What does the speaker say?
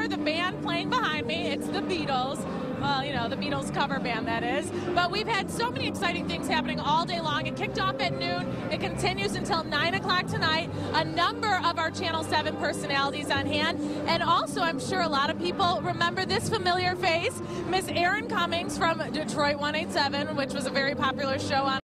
the band playing behind me. It's the Beatles. Well, you know, the Beatles cover band, that is. But we've had so many exciting things happening all day long. It kicked off at noon. It continues until 9 o'clock tonight. A number of our Channel 7 personalities on hand. And also, I'm sure a lot of people remember this familiar face, Miss Erin Cummings from Detroit 187, which was a very popular show on